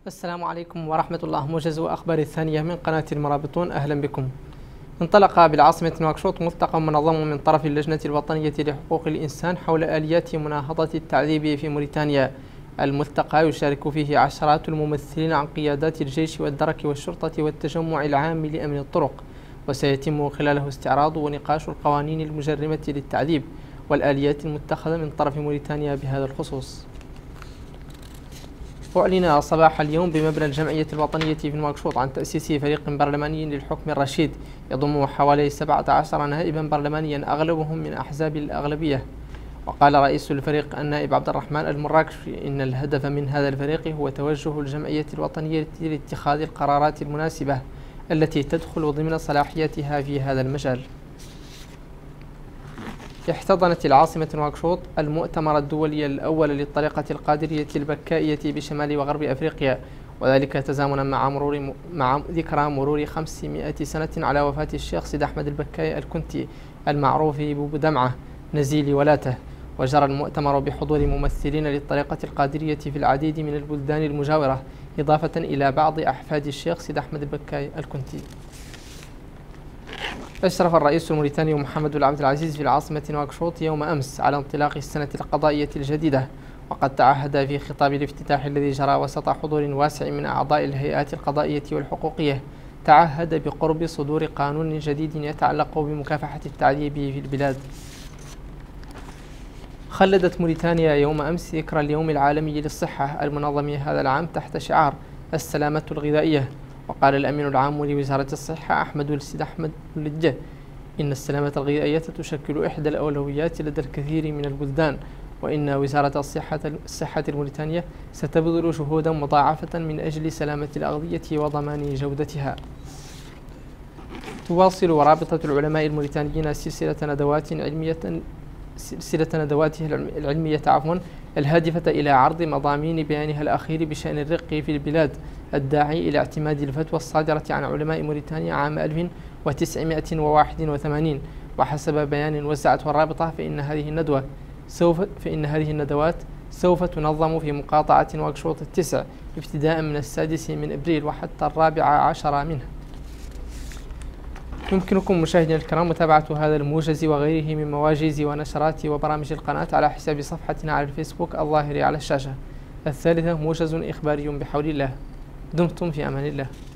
السلام عليكم ورحمة الله. موجز أخبار الثانية من قناة المرابطون، أهلا بكم. انطلق بالعاصمة نواكشوط ملتقى منظم من طرف اللجنة الوطنية لحقوق الإنسان حول آليات مناهضة التعذيب في موريتانيا. الملتقى يشارك فيه عشرات الممثلين عن قيادات الجيش والدرك والشرطة والتجمع العام لأمن الطرق، وسيتم خلاله استعراض ونقاش القوانين المجرمة للتعذيب والآليات المتخذة من طرف موريتانيا بهذا الخصوص. أعلن صباح اليوم بمبنى الجمعية الوطنية في نواكشوط عن تأسيس فريق برلماني للحكم الرشيد يضم حوالي 17 نائبا برلمانيا أغلبهم من أحزاب الأغلبية. وقال رئيس الفريق النائب عبد الرحمن المراكشي إن الهدف من هذا الفريق هو توجه الجمعية الوطنية لاتخاذ القرارات المناسبة التي تدخل ضمن صلاحيتها في هذا المجال. احتضنت العاصمة نواكشوط المؤتمر الدولي الأول للطريقة القادرية البكائية بشمال وغرب أفريقيا، وذلك تزامنا مع ذكرى مرور 500 سنة على وفاة الشيخ سيد أحمد البكاي الكنتي المعروف ببودمعة نزيل ولاته. وجرى المؤتمر بحضور ممثلين للطريقة القادرية في العديد من البلدان المجاورة، إضافة إلى بعض أحفاد الشيخ سيد أحمد البكاي الكنتي. أشرف الرئيس الموريتاني محمد بن عبد العزيز في العاصمة نواكشوط يوم أمس على انطلاق السنة القضائية الجديدة، وقد تعهد في خطاب الافتتاح الذي جرى وسط حضور واسع من أعضاء الهيئات القضائية والحقوقية، تعهد بقرب صدور قانون جديد يتعلق بمكافحة التعذيب في البلاد. خلدت موريتانيا يوم أمس ذكرى اليوم العالمي للصحة المنظم هذا العام تحت شعار السلامة الغذائية. وقال الأمين العام لوزارة الصحة أحمد السيد أحمد لجة إن السلامة الغذائية تشكل إحدى الأولويات لدى الكثير من البلدان، وإن وزارة الصحة الموريتانية ستبذل جهودا مضاعفة من أجل سلامة الأغذية وضمان جودتها. تواصل رابطة العلماء الموريتانيين سلسلة ندواتها العلمية الهادفة إلى عرض مضامين بيانها الأخير بشأن الرق في البلاد، الداعي إلى اعتماد الفتوى الصادرة عن علماء موريتانيا عام 1981. وحسب بيان وزعته الرابطة فإن هذه الندوات سوف تنظم في مقاطعة نواكشوط التسع ابتداء من 6 من أبريل وحتى 14 منه. يمكنكم مشاهدينا الكرام متابعة هذا الموجز وغيره من مواجز ونشرات وبرامج القناة على حساب صفحتنا على الفيسبوك الظاهر على الشاشة. الثالثة موجز إخباري بحول الله. دمتم في أمان الله.